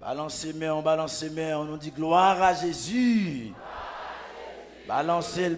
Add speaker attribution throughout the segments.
Speaker 1: Balancez main, on nous dit gloire à Jésus. Balancez-le.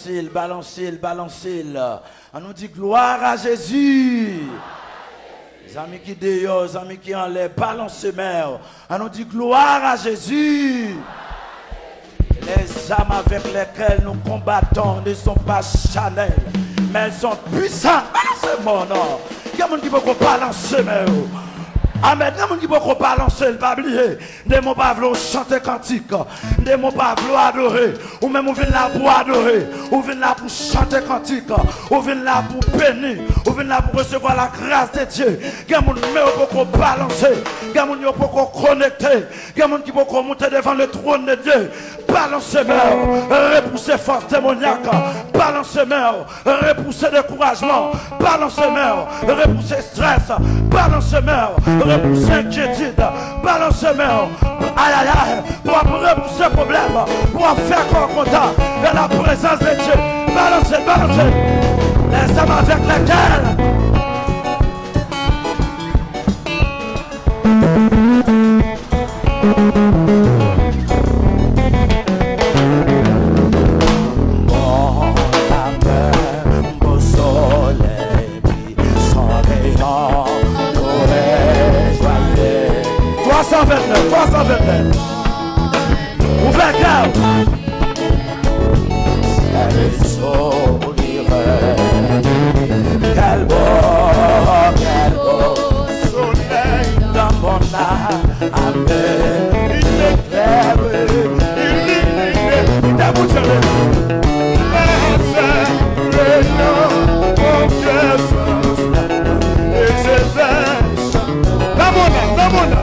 Speaker 1: On nous dit gloire à Jésus. Les amis qui dehors, les amis qui en l'air, balancez main. On nous dit gloire à Jésus. Les âmes avec lesquelles nous combattons ne sont pas charnelles, mais elles sont puissantes. Balancez-moi, non. Il y a des gens qui peuvent balancer main. Amen. Il y a des gens qui peuvent balancer le bablier. Des mots pas vouloir chanter cantique. Des mots pas vouloir adorer. Ou même, on vient là pour adorer. Ou vient là pour chanter cantique. Ou vient là pour bénir. Ou vient là pour recevoir la grâce de Dieu. Il y a des gens qui peuvent balancer. Il y a des gens qui peuvent connecter. Il y a des gens qui peuvent monter devant le trône de Dieu. Balancez main, repoussez force démoniaque. Balancez main, repoussez découragement. Balancez main, repoussez stress. Balancez main, repoussez inquiétude. Balancez main, aïe aïe aïe, pour repousser problème, pour faire corps content de la présence de Dieu. Balancez, les âmes avec lesquelles ouvert cœur. Elle sourirait. Quel beau soleil dans mon âme. Amen. Il éclaire, il illumine. Il t'aboutit. Mon cœur et je vais dans mon âme.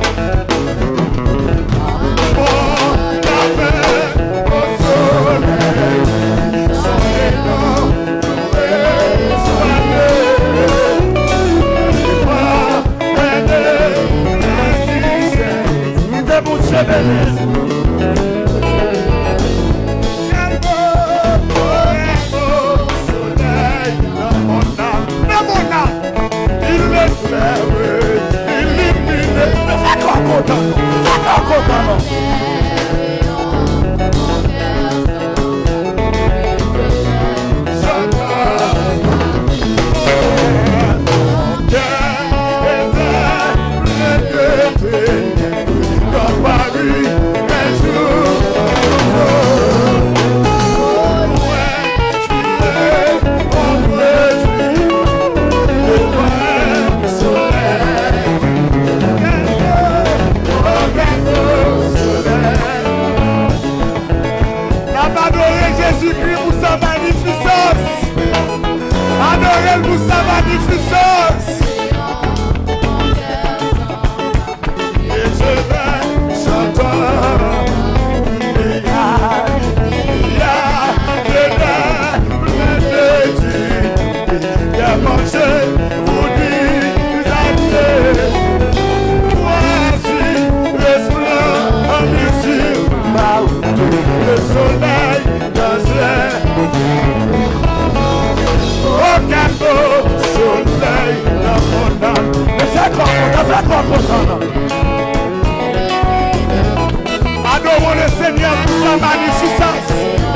Speaker 1: Adorons le Seigneur pour sa magnificence.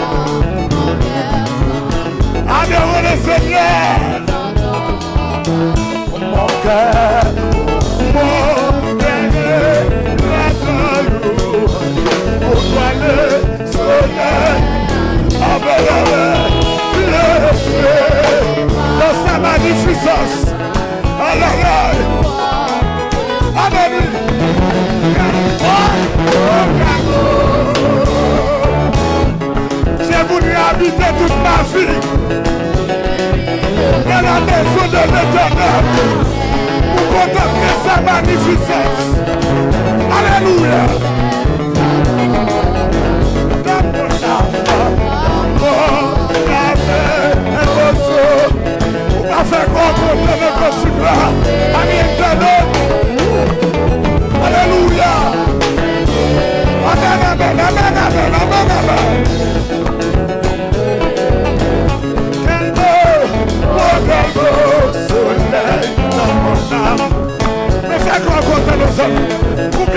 Speaker 1: Adorons le Seigneur. Mon cœur, pour toi le soleil, le feu, dans sa magnificence. J'ai voulu habiter toute ma vie dans la maison de l'Éternel pour contempler sa magnificence. Alléluia. Avec contre le continuera à l'intérieur. Alléluia. Amen, amen, amen, amen, amen, amen. Quel beau soleil dans mon âme. Mais fais quoi contre les hommes.